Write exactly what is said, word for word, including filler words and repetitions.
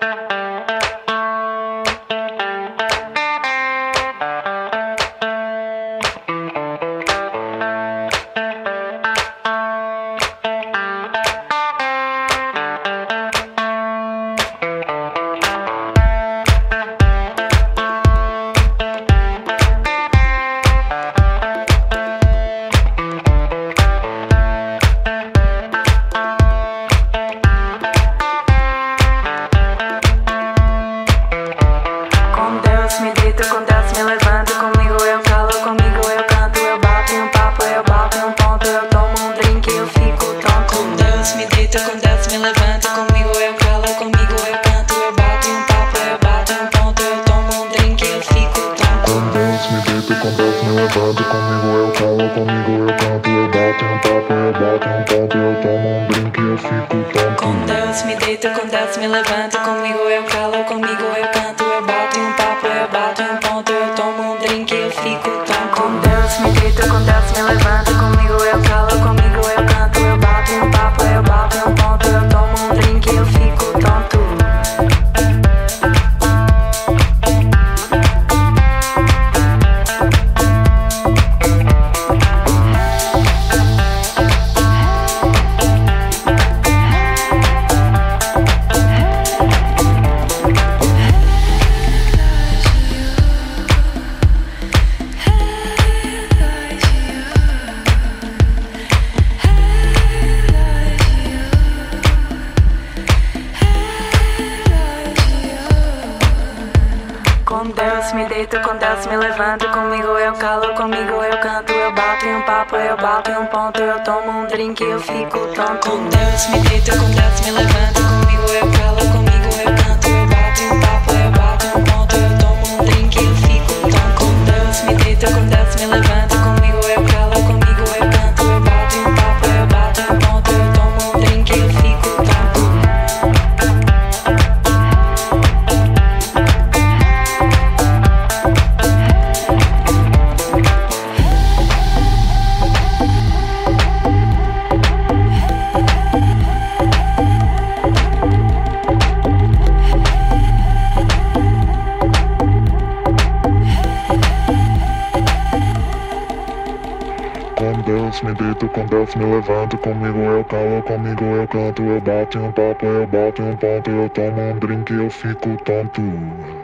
Me deito com Deus, me levanto, comigo eu falo, comigo eu canto, eu bato em um papo, eu bato em um ponto, eu tomo um drink e eu fico tonto. Com Deus me deito, com Deus me levanto, comigo eu falo, comigo eu canto, eu bato em um papo, eu bato em um ponto, eu tomo um drink e eu fico tonto. Com Deus me deito, com Deus me levanto, comigo eu falo, comigo eu canto, eu bato em um papo, eu bato em um ponto, eu tomo um drink e eu fico tonto. Com Deus me deito, com Deus me levanto, comigo eu falo, comigo eu canto, eu bato em um papo, eu bato em um ponto, eu tomo um drink e eu fico tonto. Com Deus me deito, com Deus me levanto, comigo eu falo, comigo eu canto, eu bato em um papo, eu bato em um ponto, eu tomo um drink e eu fico tonto. Com Deus me deito, com Deus me levanto, comigo eu calo, comigo eu canto, eu bato em um papo, eu bato em um ponto, eu tomo um drink e eu fico tonto. Com Deus me deito, com Deus me levanto, comigo eu calo, comigo eu canto, eu bato em um papo, eu bato em um ponto, eu tomo um drink e eu fico tonto. Com Deus me deito, com Deus me levanto, comigo eu calo, comigo eu canto, eu bato em um papo, eu bato em um ponto, eu tomo um drink e eu fico tonto. Com Deus me deito, com Deus me levanto, comigo eu calo, comigo eu canto, eu bato em um papo, eu bato em um ponto, eu tomo um drink e eu fico tonto.